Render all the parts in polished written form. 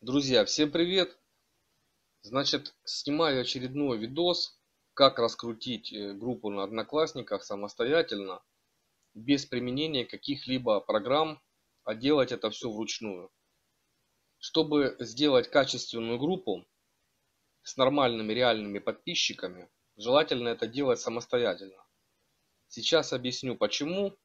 Друзья, всем привет! Значит, снимаю очередной видос, как раскрутить группу на Одноклассниках самостоятельно, без применения каких-либо программ, а делать это все вручную. Чтобы сделать качественную группу с нормальными реальными подписчиками, желательно это делать самостоятельно. Сейчас объясню почему.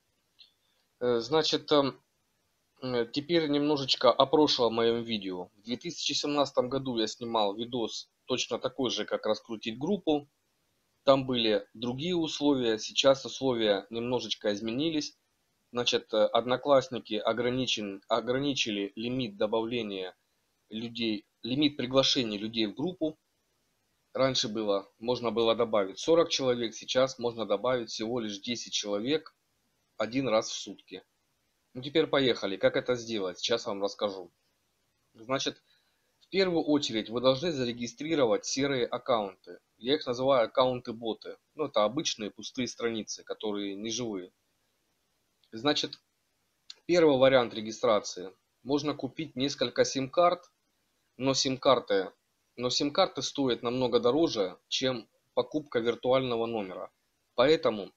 Значит, теперь немножечко о прошлом моем видео. В 2017 году я снимал видос точно такой же, как раскрутить группу. Там были другие условия, сейчас условия немножечко изменились. Значит, Одноклассники ограничили лимит добавления людей, лимит приглашения людей в группу. Раньше можно было добавить 40 человек, сейчас можно добавить всего лишь 10 человек один раз в сутки. Ну теперь поехали. Как это сделать? Сейчас вам расскажу. Значит, в первую очередь вы должны зарегистрировать серые аккаунты. Я их называю аккаунты-боты. Ну, это обычные пустые страницы, которые не живые. Значит, первый вариант регистрации. Можно купить несколько сим-карт, но сим-карты, сим-карты стоят намного дороже, чем покупка виртуального номера. Поэтому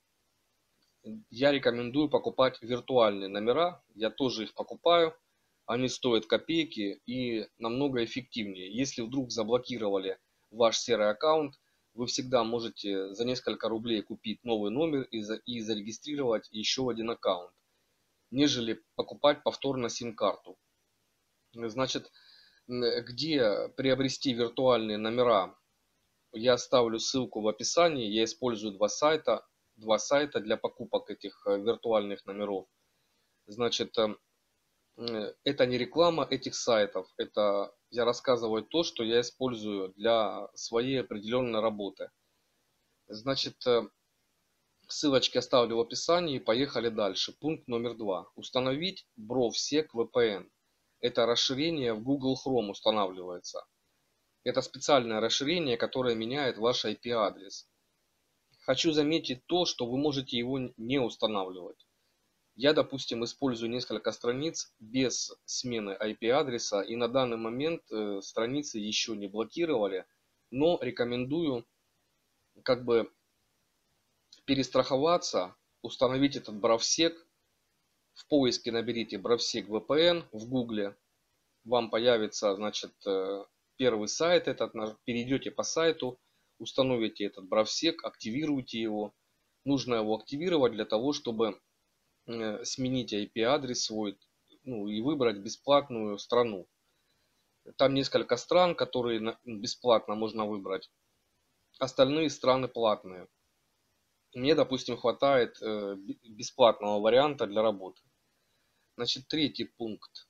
я рекомендую покупать виртуальные номера. Я тоже их покупаю. Они стоят копейки и намного эффективнее. Если вдруг заблокировали ваш серый аккаунт, вы всегда можете за несколько рублей купить новый номер и зарегистрировать еще один аккаунт, нежели покупать повторно сим-карту. Значит, где приобрести виртуальные номера, я оставлю ссылку в описании. Я использую два сайта для покупок этих виртуальных номеров. Значит, это не реклама этих сайтов, это я рассказываю то, что я использую для своей определенной работы. Значит, ссылочки оставлю в описании, поехали дальше. Пункт номер 2. Установить BrowSec VPN. Это расширение в Google Chrome устанавливается. Это специальное расширение, которое меняет ваш IP-адрес. Хочу заметить то, что вы можете его не устанавливать. Я, допустим, использую несколько страниц без смены IP-адреса, и на данный момент страницы еще не блокировали, но рекомендую как бы перестраховаться, установить этот BrowSec. В поиске наберите BrowSec VPN в Гугле, вам появится, значит, первый сайт этот, перейдете по сайту, установите этот BrowSec, активируйте его. Нужно его активировать для того, чтобы сменить IP-адрес свой, ну, и выбрать бесплатную страну. Там несколько стран, которые бесплатно можно выбрать. Остальные страны платные. Мне, допустим, хватает бесплатного варианта для работы. Значит, третий пункт.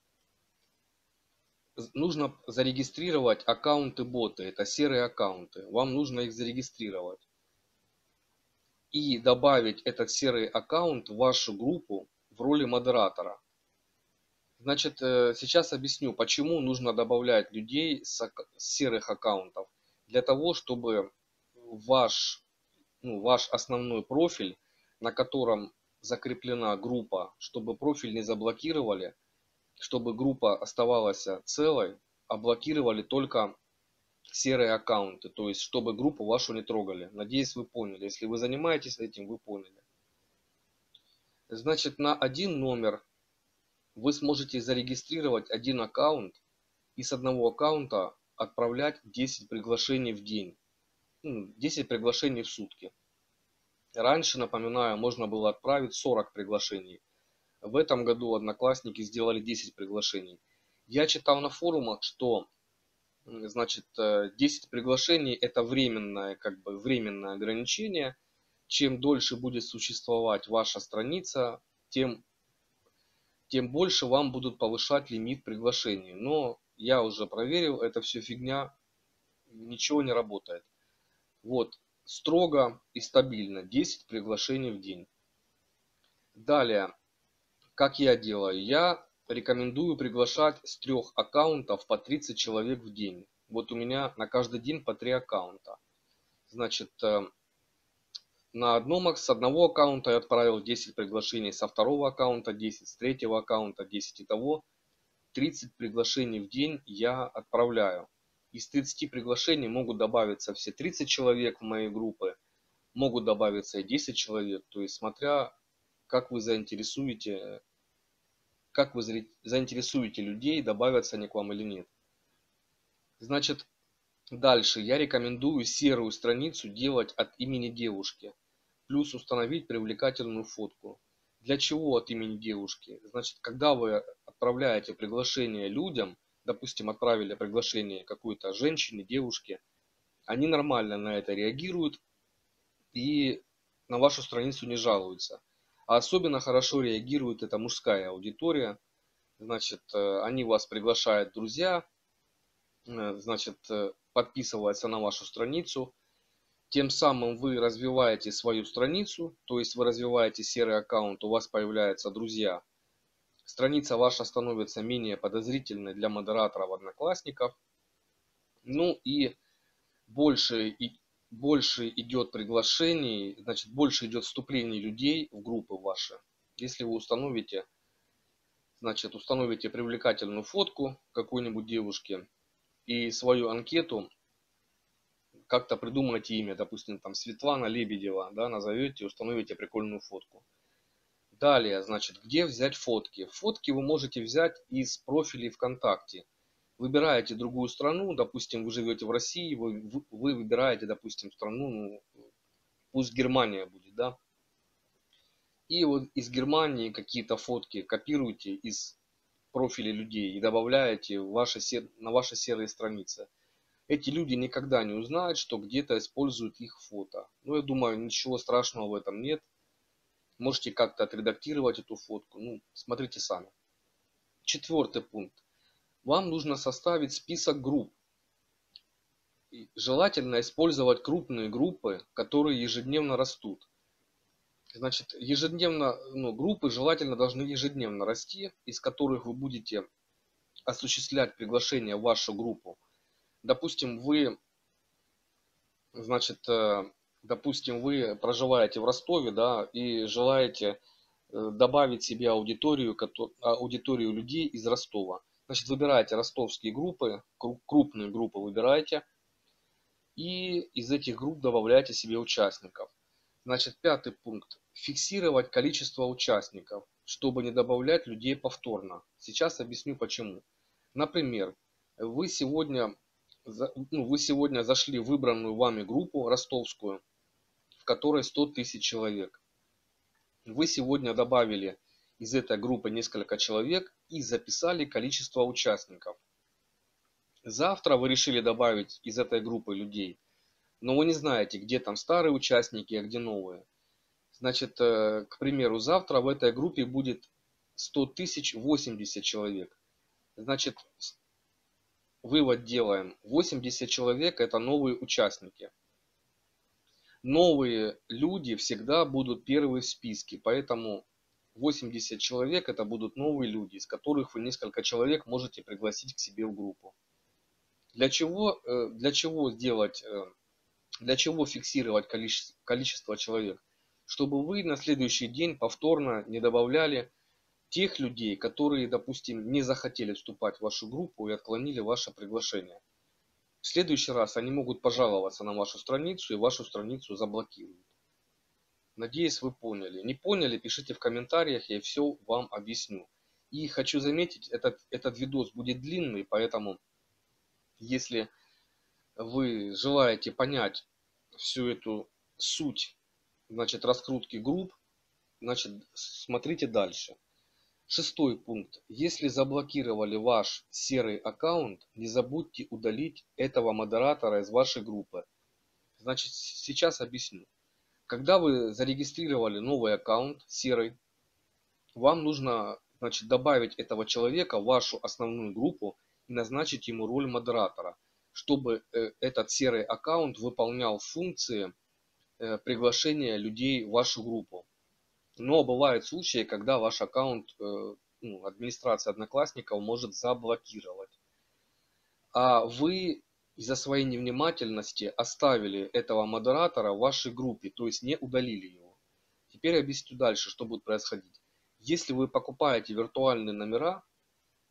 Нужно зарегистрировать аккаунты-боты. Это серые аккаунты. Вам нужно их зарегистрировать. И добавить этот серый аккаунт в вашу группу в роли модератора. Значит, сейчас объясню, почему нужно добавлять людей с серых аккаунтов. Для того, чтобы ваш основной профиль, на котором закреплена группа, чтобы профиль не заблокировали, чтобы группа оставалась целой, а блокировали только серые аккаунты. То есть, чтобы группу вашу не трогали. Надеюсь, вы поняли. Если вы занимаетесь этим, вы поняли. Значит, на один номер вы сможете зарегистрировать один аккаунт и с одного аккаунта отправлять 10 приглашений в день. 10 приглашений в сутки. Раньше, напоминаю, можно было отправить 40 приглашений. В этом году Одноклассники сделали 10 приглашений. Я читал на форумах, что значит, 10 приглашений это временное ограничение. Чем дольше будет существовать ваша страница, тем больше вам будут повышать лимит приглашений. Но я уже проверил, это все фигня, ничего не работает. Вот, строго и стабильно 10 приглашений в день. Далее, как я делаю? Я рекомендую приглашать с 3 аккаунтов по 30 человек в день. Вот у меня на каждый день по 3 аккаунта. Значит, с одного аккаунта я отправил 10 приглашений, со второго аккаунта 10, с третьего аккаунта 10. Итого 30 приглашений в день я отправляю. Из 30 приглашений могут добавиться все 30 человек в мои группы, могут добавиться и 10 человек. То есть смотря как вы заинтересуете людей, добавятся они к вам или нет. Значит, дальше я рекомендую серую страницу делать от имени девушки. Плюс установить привлекательную фотку. Для чего от имени девушки? Значит, когда вы отправляете приглашение людям, допустим, отправили приглашение какой-то женщине, девушке, они нормально на это реагируют и на вашу страницу не жалуются. А особенно хорошо реагирует эта мужская аудитория. Значит, они вас приглашают в друзья, значит, подписываются на вашу страницу. Тем самым вы развиваете свою страницу, то есть вы развиваете серый аккаунт, у вас появляются друзья. Страница ваша становится менее подозрительной для модераторов, одноклассников. Ну и больше идет приглашений, значит, больше идет вступлений людей в группы ваши. Если вы установите привлекательную фотку какой-нибудь девушки и свою анкету, как-то придумайте имя, допустим, там Светлана Лебедева, да, назовете, установите прикольную фотку. Далее, значит, где взять фотки? Фотки вы можете взять из профилей ВКонтакте. Выбираете другую страну, допустим, вы живете в России, вы выбираете, допустим, страну, ну, пусть Германия будет, да. И вот из Германии какие-то фотки копируете из профилей людей и добавляете на ваши серые страницы. Эти люди никогда не узнают, что где-то используют их фото. Ну, я думаю, ничего страшного в этом нет. Можете как-то отредактировать эту фотку. Ну, смотрите сами. 4-й пункт. Вам нужно составить список групп. И желательно использовать крупные группы, которые ежедневно растут. Значит, группы желательно должны ежедневно расти, из которых вы будете осуществлять приглашение в вашу группу. Допустим, вы проживаете в Ростове, да, и желаете добавить себе аудиторию людей из Ростова. Значит, выбираете ростовские группы, крупные группы выбираете, и из этих групп добавляете себе участников. Значит, 5-й пункт. Фиксировать количество участников, чтобы не добавлять людей повторно. Сейчас объясню почему. Например, вы сегодня зашли в выбранную вами группу ростовскую, в которой 100 тысяч человек. Вы сегодня добавили из этой группы несколько человек и записали количество участников. Завтра вы решили добавить из этой группы людей, но вы не знаете, где там старые участники, а где новые. Значит, к примеру, завтра в этой группе будет 100 тысяч 80 человек. Значит, вывод делаем. 80 человек это новые участники. Новые люди всегда будут первые в списке, поэтому 80 человек это будут новые люди, из которых вы несколько человек можете пригласить к себе в группу. Для чего фиксировать количество человек? Чтобы вы на следующий день повторно не добавляли тех людей, которые, допустим, не захотели вступать в вашу группу и отклонили ваше приглашение. В следующий раз они могут пожаловаться на вашу страницу и вашу страницу заблокируют. Надеюсь, вы поняли. Не поняли, пишите в комментариях, я все вам объясню. И хочу заметить, этот видос будет длинный, поэтому если вы желаете понять всю эту суть, значит, раскрутки групп, значит, смотрите дальше. 6-й пункт. Если заблокировали ваш серый аккаунт, не забудьте удалить этого модератора из вашей группы. Значит, сейчас объясню. Когда вы зарегистрировали новый аккаунт серый, вам нужно, значит, добавить этого человека в вашу основную группу и назначить ему роль модератора, чтобы этот серый аккаунт выполнял функции приглашения людей в вашу группу. Но бывают случаи, когда ваш аккаунт администрация одноклассников может заблокировать. А вы из-за своей невнимательности оставили этого модератора в вашей группе, то есть не удалили его. Теперь объясню дальше, что будет происходить. Если вы покупаете виртуальные номера,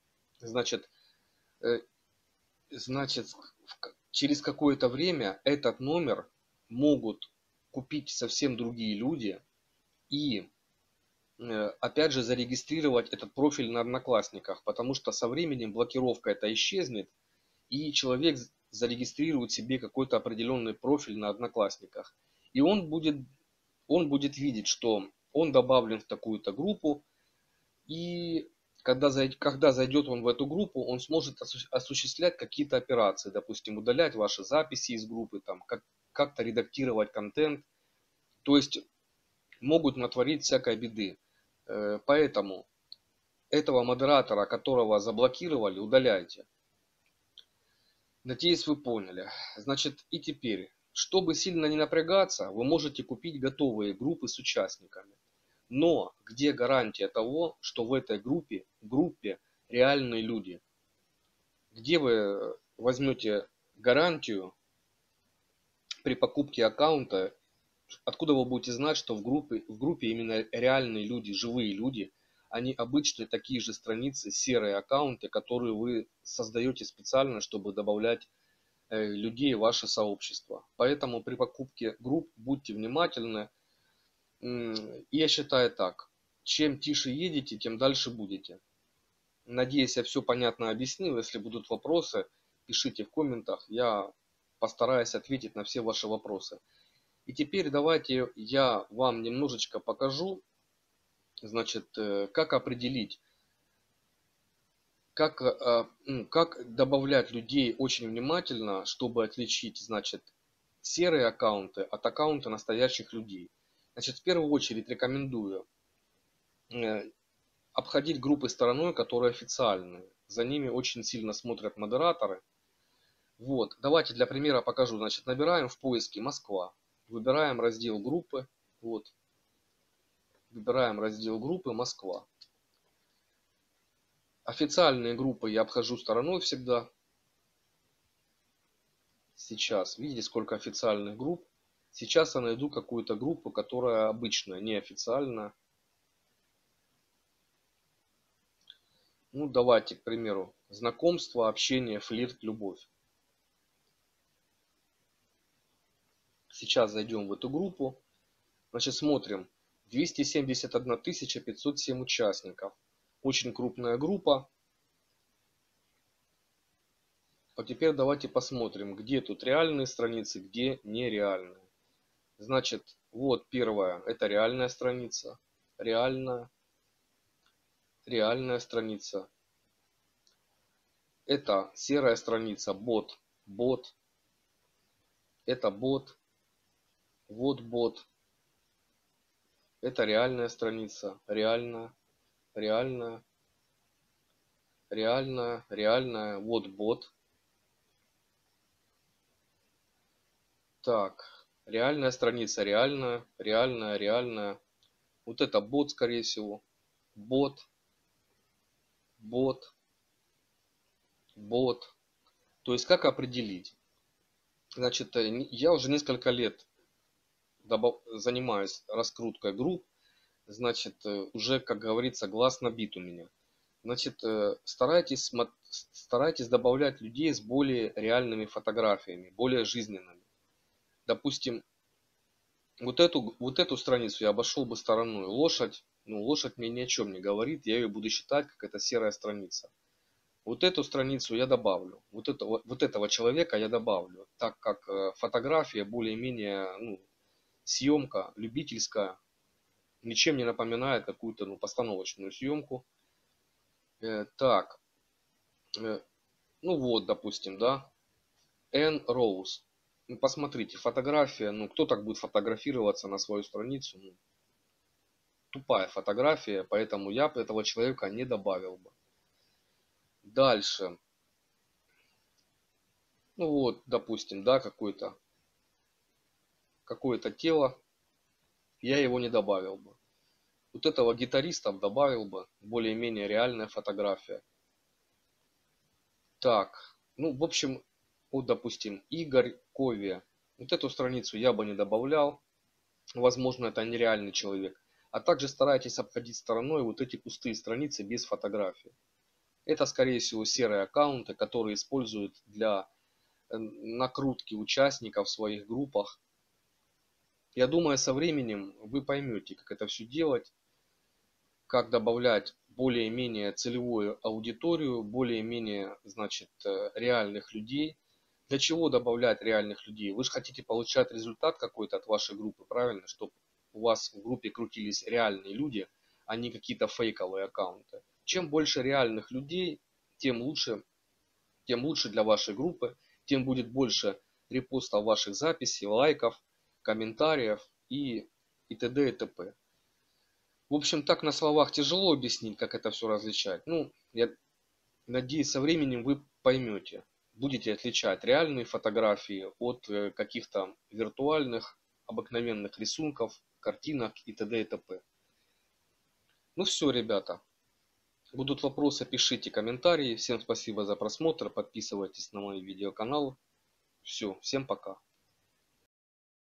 Значит, э, значит, через какое-то время этот номер могут купить совсем другие люди и опять же зарегистрировать этот профиль на Одноклассниках, потому что со временем блокировка это исчезнет, и человек зарегистрирует себе какой-то определенный профиль на Одноклассниках. И он будет видеть, что он добавлен в такую-то группу, и когда зайдет он в эту группу, он сможет осуществлять какие-то операции, допустим, удалять ваши записи из группы, там, как-то редактировать контент, то есть могут натворить всякой беды. Поэтому этого модератора, которого заблокировали, удаляйте. Надеюсь, вы поняли. Значит, и теперь, чтобы сильно не напрягаться, вы можете купить готовые группы с участниками. Но где гарантия того, что в этой группе реальные люди? Где вы возьмете гарантию при покупке аккаунта? Откуда вы будете знать, что в группе именно реальные люди, живые люди, а не обычные такие же страницы, серые аккаунты, которые вы создаете специально, чтобы добавлять людей в ваше сообщество. Поэтому при покупке групп будьте внимательны. Я считаю так. Чем тише едете, тем дальше будете. Надеюсь, я все понятно объяснил. Если будут вопросы, пишите в комментах. Я постараюсь ответить на все ваши вопросы. И теперь давайте я вам немножечко покажу, значит, как определить, как добавлять людей очень внимательно, чтобы отличить, значит, серые аккаунты от аккаунта настоящих людей. Значит, в первую очередь рекомендую обходить группы стороной, которые официальные. За ними очень сильно смотрят модераторы. Вот, давайте для примера покажу. Значит, набираем в поиске Москва. Выбираем раздел группы. Вот. Выбираем раздел группы Москва. Официальные группы я обхожу стороной всегда. Сейчас, видите, сколько официальных групп. Сейчас я найду какую-то группу, которая обычная, неофициальная. Ну, давайте, к примеру, знакомство, общение, флирт, любовь. Сейчас зайдем в эту группу. Значит, смотрим. 271 507 участников. Очень крупная группа. А теперь давайте посмотрим, где тут реальные страницы, где нереальные. Значит, вот первая, это реальная страница. Реальная страница. Это серая страница, бот. Бот. Это бот. Вот бот. Это реальная страница. Реальная. Вот бот. Так. Реальная страница. Реальная. Вот это бот, скорее всего. Бот. То есть как определить? Значит, я уже несколько лет занимаюсь раскруткой групп. Значит, уже, как говорится, глаз набит у меня. Значит, старайтесь добавлять людей с более реальными фотографиями, более жизненными. Допустим, вот эту страницу я обошел бы стороной. Лошадь мне ни о чем не говорит, я ее буду считать, как это серая страница. Вот эту страницу я добавлю, вот этого человека я добавлю, так как фотография более-менее, съемка любительская, ничем не напоминает какую-то постановочную съемку. Так, ну вот, допустим, да, Энн Роуз. Посмотрите, фотография, кто так будет фотографироваться на свою страницу? Тупая фотография, поэтому я бы этого человека не добавил бы. Дальше. Ну вот, допустим, да, какое-то тело, я его не добавил бы. Вот этого гитариста добавил бы, более-менее реальная фотография. Так, в общем, вот, допустим, Игорь Ковия. Вот эту страницу я бы не добавлял. Возможно, это нереальный человек. А также старайтесь обходить стороной вот эти пустые страницы без фотографий. Это, скорее всего, серые аккаунты, которые используют для накрутки участников в своих группах. Я думаю, со временем вы поймете, как это все делать, как добавлять более-менее целевую аудиторию, более-менее, значит, реальных людей. Для чего добавлять реальных людей? Вы же хотите получать результат какой-то от вашей группы, правильно? Чтобы у вас в группе крутились реальные люди, а не какие-то фейковые аккаунты. Чем больше реальных людей, тем лучше для вашей группы, тем будет больше репостов ваших записей, лайков, комментариев и т.д. и т.п. В общем, так на словах тяжело объяснить, как это все различать. Ну, я надеюсь, со временем вы поймете. Будете отличать реальные фотографии от каких-то виртуальных, обыкновенных рисунков, картинок и т.д. и т.п. Ну все, ребята. Будут вопросы, пишите комментарии. Всем спасибо за просмотр. Подписывайтесь на мой видеоканал. Все, всем пока.